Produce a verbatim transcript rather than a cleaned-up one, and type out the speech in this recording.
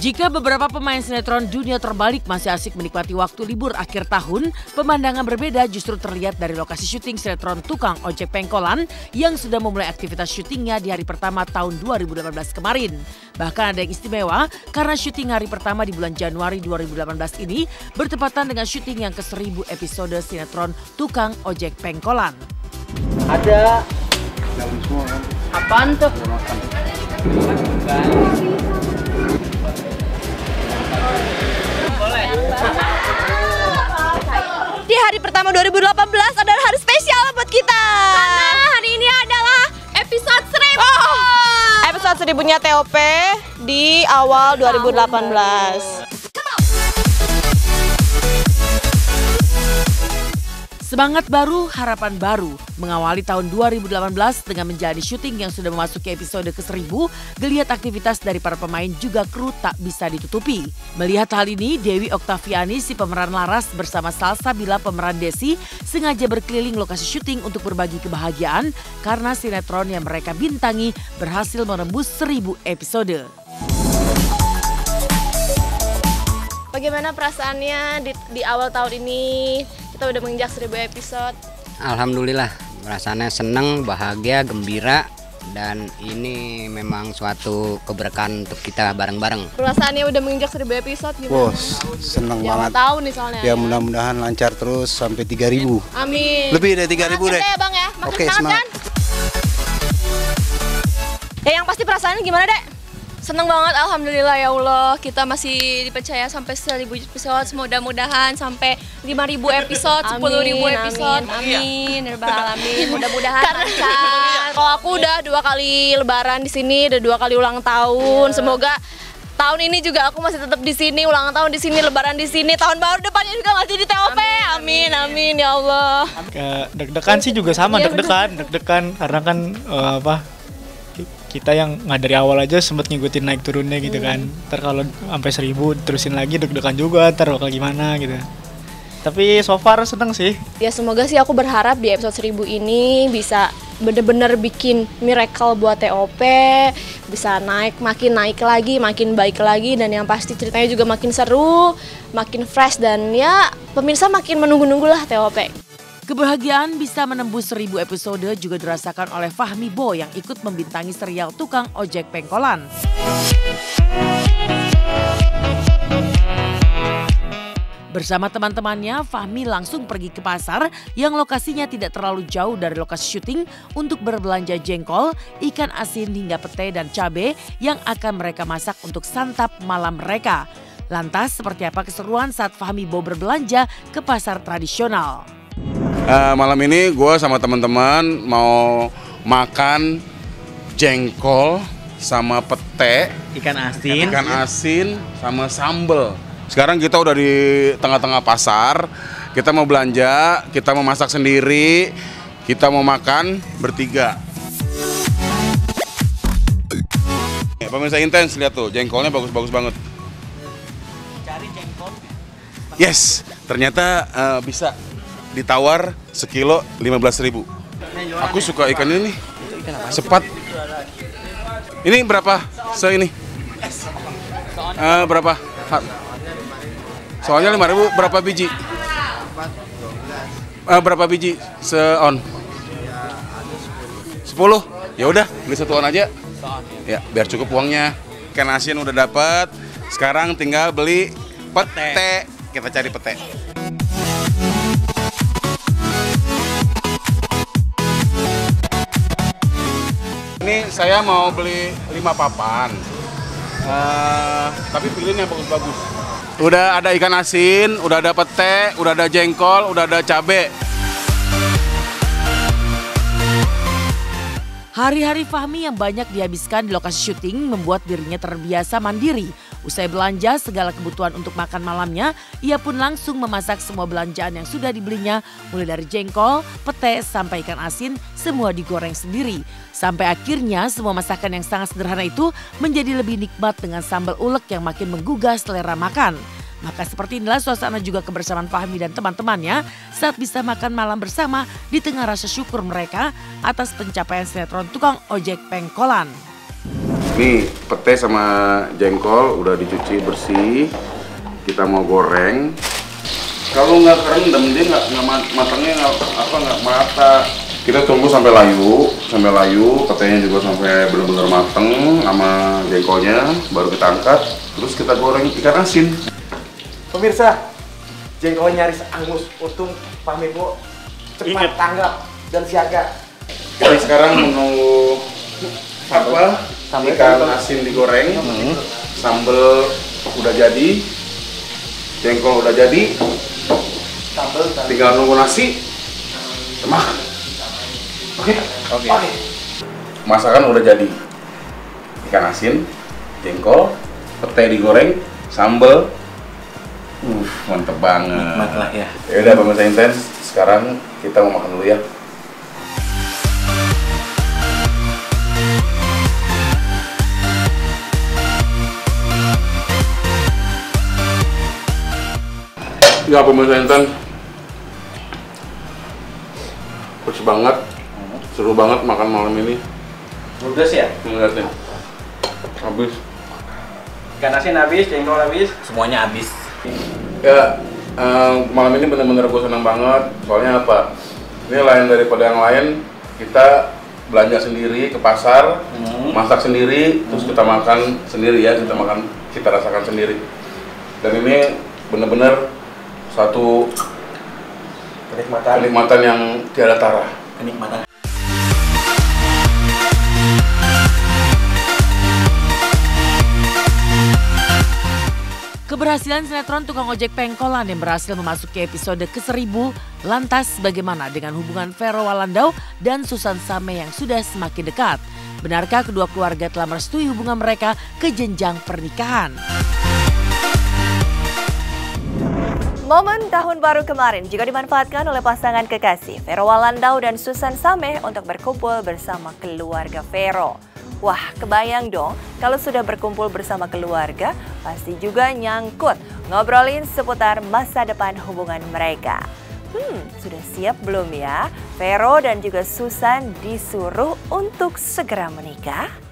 Jika beberapa pemain sinetron dunia terbalik masih asik menikmati waktu libur akhir tahun, pemandangan berbeda justru terlihat dari lokasi syuting sinetron Tukang Ojek Pengkolan yang sudah memulai aktivitas syutingnya di hari pertama tahun dua ribu delapan belas kemarin. Bahkan ada yang istimewa karena syuting hari pertama di bulan Januari dua ribu delapan belas ini bertepatan dengan syuting yang ke seribu episode sinetron Tukang Ojek Pengkolan. Ada daun semua kan? Apaan tuh? Di hari pertama dua ribu delapan belas adalah hari spesial buat kita. Karena hari ini adalah episode seribu. Oh, episode seribunya T O P di awal dua ribu delapan belas. Semangat baru, harapan baru. Mengawali tahun dua ribu delapan belas dengan menjadi syuting yang sudah memasuki episode ke seribu, geliat aktivitas dari para pemain juga kru tak bisa ditutupi. Melihat hal ini, Dewi Oktaviani si pemeran Laras bersama Salsabila pemeran Desi sengaja berkeliling lokasi syuting untuk berbagi kebahagiaan karena sinetron yang mereka bintangi berhasil menembus seribu episode. Bagaimana perasaannya di, di awal tahun ini? Kita udah menginjak seribu episode. Alhamdulillah, perasaannya seneng, bahagia, gembira, dan ini memang suatu keberkahan untuk kita bareng-bareng. Perasaannya udah menginjak seribu episode gimana? Bos, seneng ya, banget. Tahu nih soalnya. Ya mudah-mudahan lancar terus sampai tiga ribu. Amin. Lebih dari tiga ribu deh. Ya bang ya, makin Oke, semangat, semangat. Kan? Ya yang pasti perasaannya gimana, Dek? Seneng banget, alhamdulillah ya Allah. Kita masih dipercaya sampai seribu episode. Mudah-mudahan sampai lima ribu episode, sepuluh ribu episode. Amin, amin, alamin. Mudah-mudahan lancar. Kalau aku udah dua kali lebaran di sini, udah dua kali ulang tahun. Semoga tahun ini juga aku masih tetap di sini, ulang tahun di sini, lebaran di sini. Tahun baru depannya juga masih di T O P. Amin, amin ya Allah. Deg-degan sih juga sama, deg-degan, deg-degan karena kan uh, apa? Kita yang nggak dari awal aja sempet ngikutin naik turunnya gitu kan. Ntar kalau sampai seribu terusin lagi deg-degan juga, ntar bakal gimana gitu. Tapi so far seneng sih. Ya semoga sih aku berharap di episode seribu ini bisa bener-bener bikin miracle buat T O P. Bisa naik, makin naik lagi, makin baik lagi. Dan yang pasti ceritanya juga makin seru, makin fresh. Dan ya pemirsa makin menunggu-nunggulah T O P. Kebahagiaan bisa menembus seribu episode juga dirasakan oleh Fahmi Bo yang ikut membintangi serial Tukang Ojek Pengkolan. Bersama teman-temannya, Fahmi langsung pergi ke pasar yang lokasinya tidak terlalu jauh dari lokasi syuting untuk berbelanja jengkol, ikan asin hingga pete dan cabai yang akan mereka masak untuk santap malam mereka. Lantas seperti apa keseruan saat Fahmi Bo berbelanja ke pasar tradisional? Uh, malam ini gue sama teman-teman mau makan jengkol sama pete, Ikan asin, ikan asin sama sambel. Sekarang kita udah di tengah-tengah pasar, kita mau belanja, kita mau masak sendiri, kita mau makan bertiga. Ya, pemirsa Intens, lihat tuh jengkolnya bagus-bagus banget. cari jengkol. Yes, ternyata uh, bisa ditawar sekilo lima belas ribu. Aku suka ikan ini nih, sepat. Ini berapa? Se ini? Uh, berapa? Ha. Soalnya lima ribu berapa biji? Uh, berapa biji se-on? sepuluh? Ya udah, beli satu on aja. Ya, biar cukup uangnya. Ikan asin udah dapat. Sekarang tinggal beli pete. Kita cari pete. Ini saya mau beli lima papan, uh, tapi pilihin yang bagus-bagus. Udah ada ikan asin, udah ada pete, udah ada jengkol, udah ada cabe. Hari-hari Fahmi yang banyak dihabiskan di lokasi syuting membuat dirinya terbiasa mandiri. Usai belanja segala kebutuhan untuk makan malamnya, ia pun langsung memasak semua belanjaan yang sudah dibelinya, mulai dari jengkol, pete, sampai ikan asin, semua digoreng sendiri. Sampai akhirnya semua masakan yang sangat sederhana itu menjadi lebih nikmat dengan sambal ulek yang makin menggugah selera makan. Maka seperti inilah suasana juga kebersamaan Fahmi dan teman-temannya saat bisa makan malam bersama di tengah rasa syukur mereka atas pencapaian sinetron Tukang Ojek Pengkolan. Nih, pete sama jengkol udah dicuci bersih. Kita mau goreng. Kalau nggak kerendam dia nggak nggak matangnya nggak apa nggak mata. Kita tunggu sampai layu, sampai layu, petenya juga sampai benar-benar mateng sama jengkolnya, baru kita angkat, terus kita goreng ikan asin. Pemirsa, jengkol nyaris angus, untung Pak Mebo cepat tanggap dan siaga. Jadi sekarang menunggu apa? Ikan asin digoreng, hmm. Sambal udah jadi, jengkol udah jadi, sambal tinggal nunggu nasi. Temah. Oke, oke. Masakan udah jadi. Ikan asin, jengkol, pete digoreng, sambal. Uh, mantep banget. Nikmat lah ya. Ya udah pemirsa Intens, sekarang kita mau makan dulu ya. Ya pemirsa Intens, pedes banget. Seru banget makan malam ini. Ludes ya? Ngeliat nih. Habis. Ikan asin habis, jengkol habis, semuanya habis. Ya, um, malam ini bener-bener gue senang banget. Soalnya apa? Ini lain daripada yang lain. Kita belanja sendiri ke pasar, hmm. masak sendiri, hmm. terus kita makan sendiri ya. Kita makan, kita rasakan sendiri. Dan ini bener-bener satu kenikmatan, kenikmatan yang tiada tara. Kenikmatan. Keberhasilan sinetron Tukang Ojek Pengkolan yang berhasil memasuki episode ke seribu, lantas bagaimana dengan hubungan Vero Walandau dan Susan Same yang sudah semakin dekat? Benarkah kedua keluarga telah merestui hubungan mereka ke jenjang pernikahan? Momen tahun baru kemarin juga dimanfaatkan oleh pasangan kekasih Vero Walandau dan Susan Same untuk berkumpul bersama keluarga Vero. Wah, kebayang dong kalau sudah berkumpul bersama keluarga, pasti juga nyangkut ngobrolin seputar masa depan hubungan mereka. Hmm, sudah siap belum ya? Vero dan juga Susan disuruh untuk segera menikah?